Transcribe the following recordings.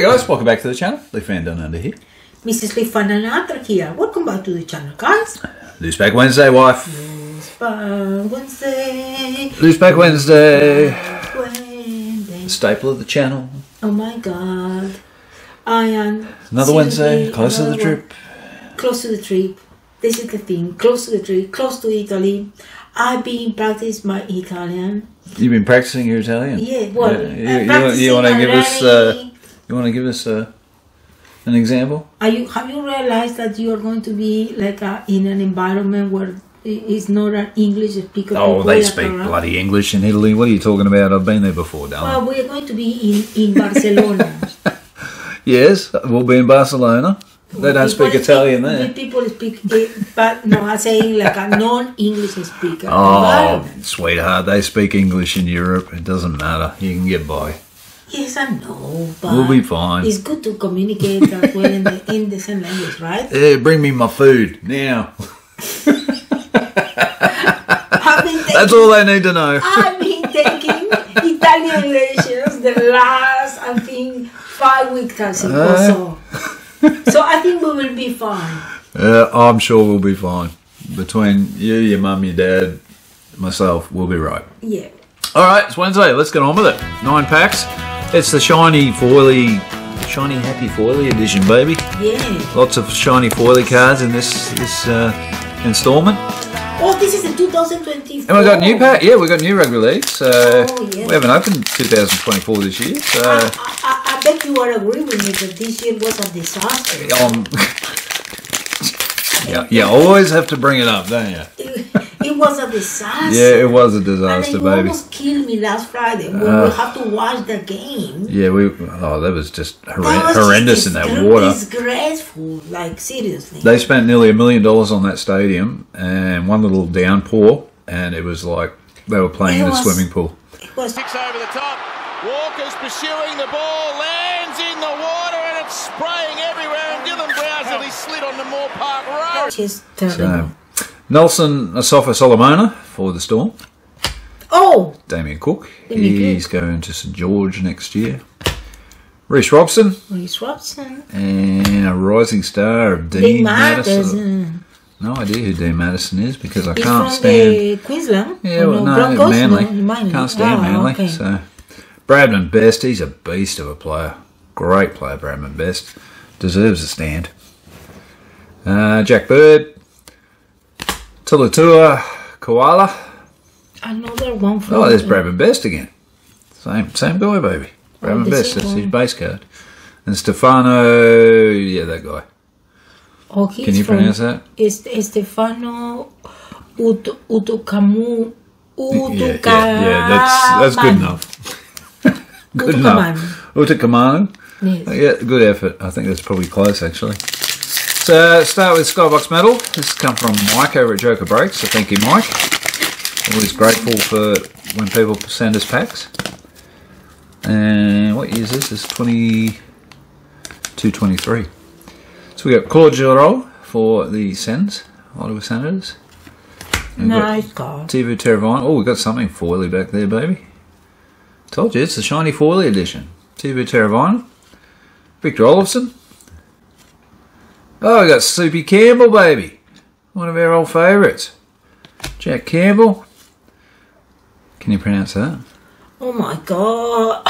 guys, welcome back to the channel. Leaf Fan Down Under here. Mrs. Leaf Fan and Arthur here. Welcome back to the channel, guys. Loose Back Wednesday, wife. Loose Back Wednesday. Loose Back Wednesday. Wednesday. Staple of the channel. Oh my God. I am... Another Wednesday, close to the trip. Close to the trip. This is the thing. Close to the trip. Close to Italy. I've been practicing my Italian. You've been practicing your Italian? Yeah, well, you want to give us? You want to give us an example? Have you realized that you are going to be like in an environment where it's not an English speaker? Oh, they speak bloody English in Italy. What are you talking about? I've been there before, darling. Well, we're going to be in Barcelona. Yes, we'll be in Barcelona. They don't speak Italian there. People speak, but no, I'm saying like a non-English speaker. Oh, sweetheart, they speak English in Europe. It doesn't matter. You can get by. Yes, I know, but we'll be fine. It's good to communicate as well in the same language, right? Yeah, bring me my food now. That's all they need to know. I've been taking Italian lessons the last, I think, 5 weeks or so. So I think we will be fine. I'm sure we'll be fine. Between you, your mum, your dad, myself, we'll be right. Yeah. Alright, it's Wednesday. Let's get on with it. 9 packs. It's the shiny happy foily edition, baby. Yeah. Lots of shiny foily cards in this installment. Oh, this is the 2024. And we got new pack. Yeah, we got new rugby league. So yeah. We haven't opened 2024 this year. So I bet you are agreeing with me that this year was a disaster. Yeah, you always have to bring it up, don't you? It was a disaster. Yeah, it was a disaster, and baby. It almost killed me last Friday when we have to watch the game. Yeah, that was just horrendous in that water. Disgraceful, like seriously. They spent nearly $1 million on that stadium, and one little downpour, and it was like they were playing in a swimming pool. It was six over the top. Walker's pursuing the ball, lands in the water, and it's spraying everywhere. And Dylan Browse slid on the Moore Park Road. Just terrible. So, Nelson Asafa Solomona for the Storm. Oh! Damien Cook. He's going to St George next year. Reece Robson. And a rising star of Dean Madison. No idea who Dean Madison is because I can't stand... From Queensland? Yeah, well, no, Manly. Can't stand Manly. Okay. So, Bradman Best, he's a beast of a player. Great player, Bradman Best. Deserves a stand. Jack Bird. Tulatua Koala. Another one from... Oh, there's Bradman Best again. Same guy, baby. Bradman Best, that's his base card. And Stefano... Yeah, that guy. Oh, can you pronounce that? It's Stefano Utukamu. Yeah, that's good enough. Good enough. Utukamanu. Yes. Yeah, good effort. I think that's probably close, actually. So, start with Skybox Metal. This has come from Mike over at Joker Breaks, so thank you, Mike. Always grateful for when people send us packs. And what year is this? This is 22-23. So we got Claude for the Sens, Ottawa Senators. Nice card. Tivu Teravine. Oh, we got something foily back there, baby. Told you, it's the shiny foily edition. Tivu Teravine. Victor Olofsson. Oh, we got Soupy Campbell, baby. One of our old favourites. Jack Campbell. Can you pronounce that? Oh my God.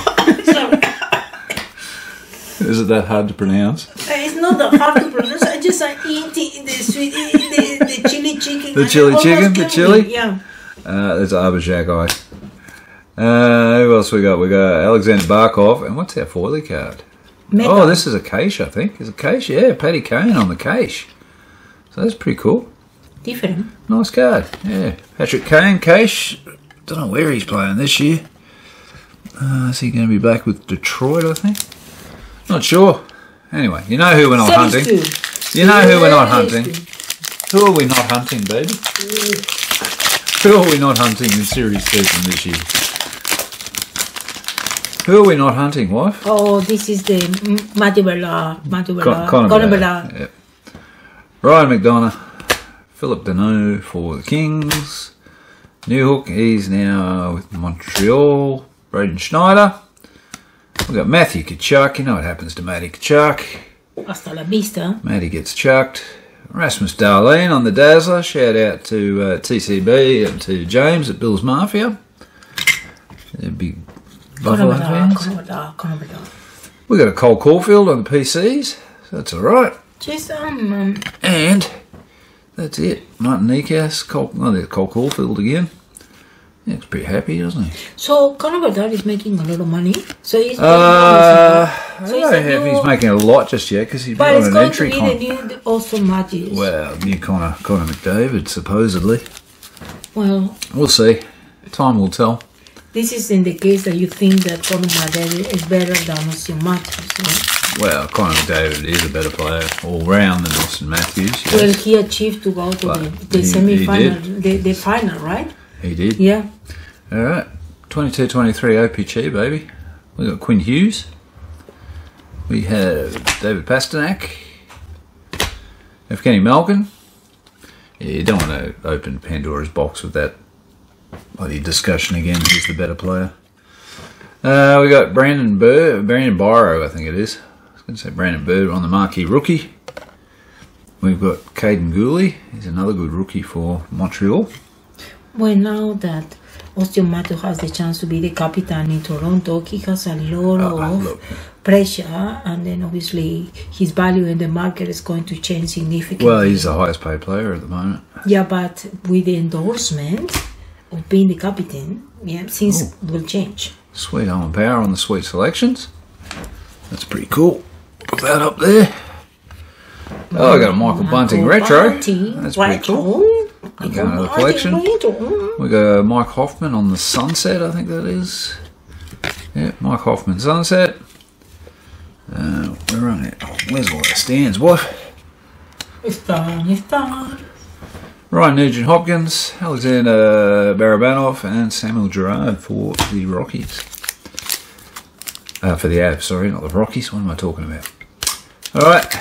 Is it that hard to pronounce? It's not that hard to pronounce. I just eating the chili chicken. The chili chicken? The chili? Yeah. There's Abhishek Eye. Who else we got? We got Alexander Barkov. And what's our foily card? Mega. Oh, this is a Cache, I think. Is it Cache? Yeah, Paddy Kane on the Cache. So that's pretty cool. Different. Nice card. Yeah. Patrick Kane, Cache. Don't know where he's playing this year. Is he going to be back with Detroit, I think? Not sure. Anyway, you know who we're not hunting. You know who we're not hunting. Who are we not hunting, baby? Who are we not hunting in Series 7 this year? Who are we not hunting, wife? Oh, this is the Matthew Bella. Conor Bella. Yep. Ryan McDonough. Philip Deneau for the Kings. Newhook, he's now with Montreal. Braden Schneider. We've got Matthew Tkachuk. You know what happens to Matty Tkachuk. Hasta la vista. Matty gets chucked. Rasmus Dahlin on the Dazzler. Shout out to TCB and to James at Bill's Mafia. They're big Buffalo fans. We got a Cole Caulfield on the PCs. So that's alright. Just, And that's it. Martin Nikas. There's Cole Caulfield again. Yeah, he's pretty happy, doesn't he? So Conor Bedard is making a lot of money. So he's I don't know if he's making a lot just yet because he's been on an entry contract. But it's going to be the new Austin Matthews. Well, new Connor McDavid, supposedly. Well, we'll see. Time will tell. This is in the case that you think that Conor McDavid is better than Austin Matthews, right? Well, Connor McDavid is a better player all round than Austin Matthews. Yes. Well, he achieved to go to the semi-final, the final, right? He did. Yeah. All right. 22-23 OPG, baby. We got Quinn Hughes. We have David Pasternak. Evgeny Malkin. Yeah, you don't want to open Pandora's box with that bloody discussion again. Who's the better player? We got Brandon Biro, I think it is. I was going to say Brandon Bird on the marquee rookie. We've got Caden Gooley. He's another good rookie for Montreal. Well, now that Austin Matthews has the chance to be the captain in Toronto, he has a lot of pressure, and then obviously his value in the market is going to change significantly. Well, he's the highest paid player at the moment. Yeah, but with the endorsement of being the captain, yeah, things will change. Sweet Owen Power on the sweet selections. That's pretty cool. Put that up there. Oh, I got a Michael Bunting retro. That's pretty cool. We got another collection. We got Mike Hoffman on the Sunset, I think that is. Yeah, Mike Hoffman Sunset. Where are it? Where's all the stands? What? It's done. Ryan Nugent-Hopkins, Alexander Barabanov, and Samuel Girard for the Rockies. For the Avs, sorry, not the Rockies. What am I talking about? Alright.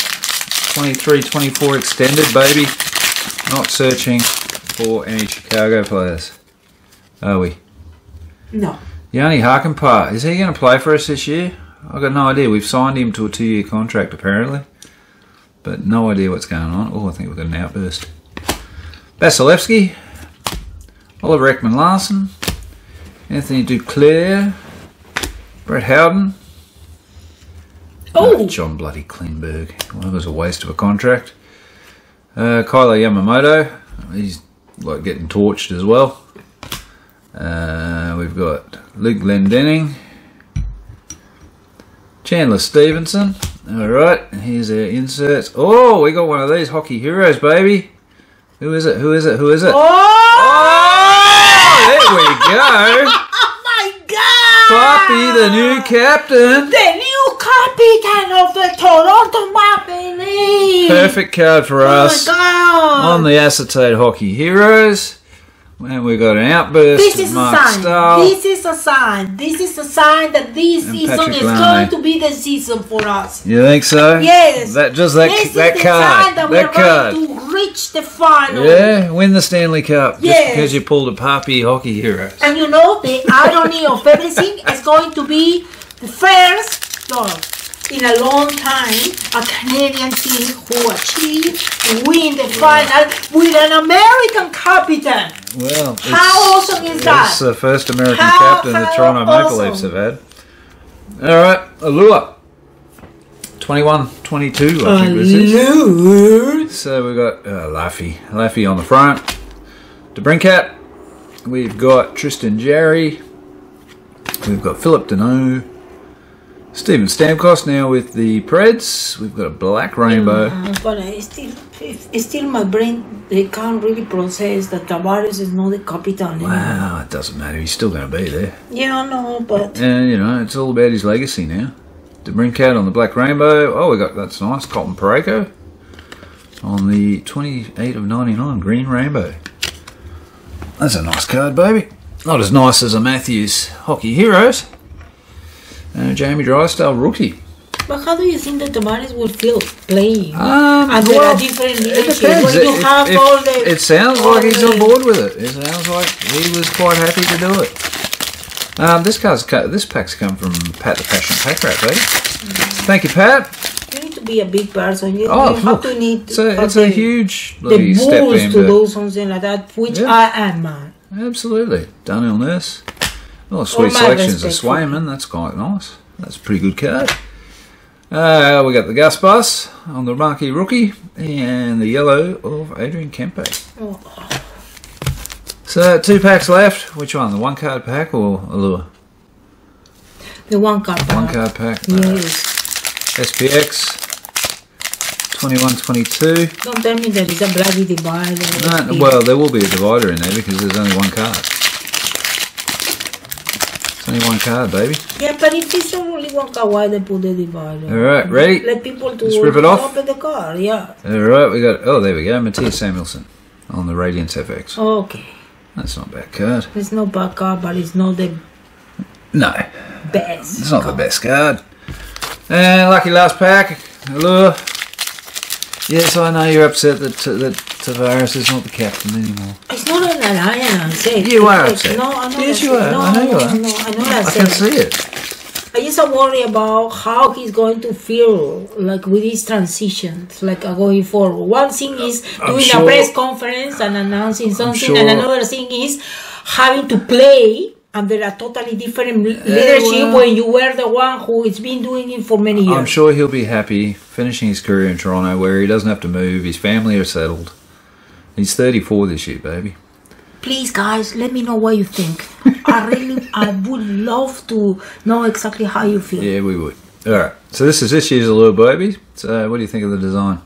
23-24 extended, baby. Not searching for any Chicago players. Are we? No. Yanni Hakanpää, is he going to play for us this year? I've got no idea. We've signed him to a 2-year contract, apparently. But no idea what's going on. Oh, I think we've got an outburst. Vasilevsky, Oliver Ekman-Larsson, Anthony Duclair, Brett Howden, John bloody Klingberg. Well, that was a waste of a contract. Kyler Yamamoto, he's like getting torched as well. We've got Luke Glendening, Chandler Stevenson. Alright, here's our inserts. Oh, we got one of these hockey heroes, baby. Who is it? Oh! There we go. Oh my God! Poppy, the new captain. The new captain of the Toronto Maple Leafs. Perfect card for us. Oh my God! On the Acetate Hockey Heroes. And we got an outburst. This is Mark a sign. Stahl. This is a sign. This is a sign that this And season Patrick is Laine. going to be the season for us. You think so? Yes. That This card. is the sign that we're going to reach the final. Yeah, win the Stanley Cup. Yes. Just because you pulled a Poppy Hockey Heroes. And you know, the irony of everything is going to be the first, in a long time, a Canadian team who achieved to win the final with an American captain. Well, How awesome is that? It's the first American How captain the Toronto Maple Leafs have had. Alright, Alua. 21-22, I think this is. So we've got Laffy on the front. DeBrincat. We've got Tristan Jarry. We've got Philip Deneau. Steven Stamkos now with the Preds. We've got a black rainbow. But it's still my brain, they can't really process that Tavares is not the captain anymore. Wow, it doesn't matter. He's still going to be there. Yeah, I know, but... And, you know, it's all about his legacy now. DeBrincat on the black rainbow. Oh, that's nice. Colton Parayko on the 28 of 99 green rainbow. That's a nice card, baby. Not as nice as a Matthews Hockey Heroes. Jamie Drysdale rookie. But how do you think that Tavares will feel playing? And there are different leadership. Depends. When you have all the... It sounds like he's on board with it. It sounds like he was quite happy to do it. This pack's come from Pat the Passion Pack Rat, baby. Thank you, Pat. You need to be a big person. You Oh, have look, to need it's a huge the bloody step balls into... to do something like that, which Yeah. I am, man. Absolutely. Done on this. Oh, sweet my selections of respect for Swayman. That's quite nice. That's a pretty good card. We got the Gus Bus on the marquee rookie and the yellow of Adrian Kempe. Oh. So 2 packs left. Which one? The 1 card pack or a lure? The 1 card pack. 1 card pack. Yes. SPX 21-22. Don't tell me there is a bloody divider. No, well, there will be a divider in there because there's only 1 card. It's only 1 card, baby. Yeah, but if it's only 1 card, why they put the divider? Alright, ready? Let people to Let's rip it off. open the card, yeah. Alright, we got... Oh, there we go. Matthias Samuelson on the Radiance FX. Okay. That's not a bad card. It's not bad card, but it's not the No, best. it's not the best card. And lucky last pack. Allure. Yes, I know you're upset that Tavares is not the captain anymore. It's not an alliance. You are upset. No, I know. Yes, you are. No, I know you are. No, I know that. I can see it. I just worry about how he's going to feel like with his transitions, like going forward. One thing is doing a press conference and announcing something, and another thing is having to play under a totally different leadership when you were the one who has been doing it for many years. I'm sure he'll be happy finishing his career in Toronto where he doesn't have to move. His family are settled. He's 34 this year, baby. Please, guys, let me know what you think. I would love to know exactly how you feel. Yeah, we would. All right. So this is this year's Allure, baby. So what do you think of the design?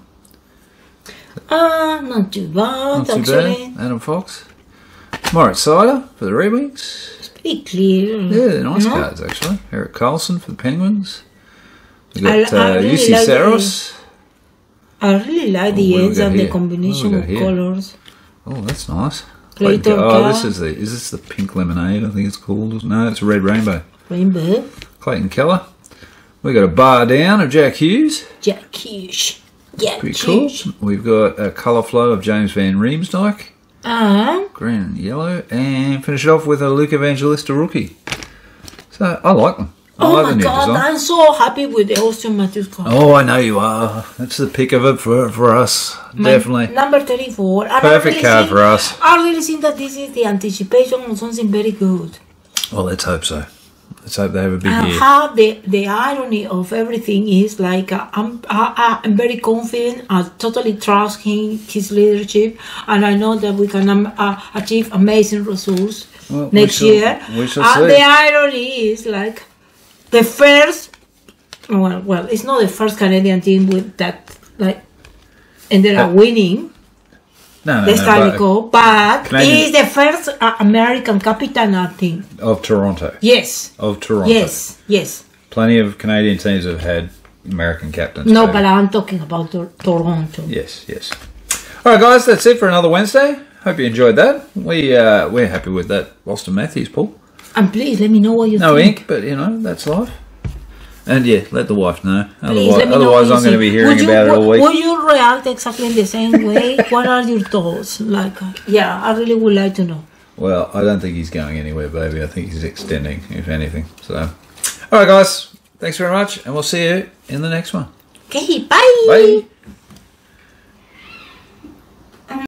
Not too bad, Not too actually. bad. Adam Fox. Moritz Sider for the Red Wings. It's pretty clear. Yeah, they're nice cards, actually. Eric Carlson for the Penguins. We got really UC like Saros. I really like the what do we ends got and here? the combination What of do we got here? colors. Oh, that's nice. Clayton Oh, Carr. is this the pink lemonade? I think it's called. No, it's a red rainbow. Rainbow. Clayton Keller. We got a bar down of Jack Hughes. Jack Hughes. Jack Pretty cool. Hughes. We've got a colour flow of James Van Riemsdyk. And Green and yellow. And finish it off with a Luke Evangelista rookie. So, I like them. I oh like my the new god, design. I'm so happy with the Austin Matthews card. Oh, I know you are. That's the pick of it for us. Definitely. Number 34. And Perfect card for us. I really think that this is the anticipation of something very good. Well, let's hope so. Let's hope they have a big And year. how the irony of everything is like I'm very confident. I totally trust his leadership, and I know that we can achieve amazing results Well, next year. We shall see. The irony is like the first. Well, it's not the first Canadian team with that like ended up winning No, the Stanley Cup, but Canadian- he's the first American captain, I think. Of Toronto. Yes. Of Toronto. Yes. Plenty of Canadian teams have had American captains. No, baby. but I'm talking about Toronto. Yes. All right, guys, that's it for another Wednesday. Hope you enjoyed that. We're happy with that Austin Matthews pull. And please let me know what you No think. ink, but that's life. And yeah, let the wife know. Please let me know Otherwise, what I'm you going to be think. hearing about it all week. Will you react exactly in the same way? What are your thoughts? Like, I really would like to know. Well, I don't think he's going anywhere, baby. I think he's extending, if anything. So, all right, guys. Thanks very much, and we'll see you in the next one. Okay, bye. Bye.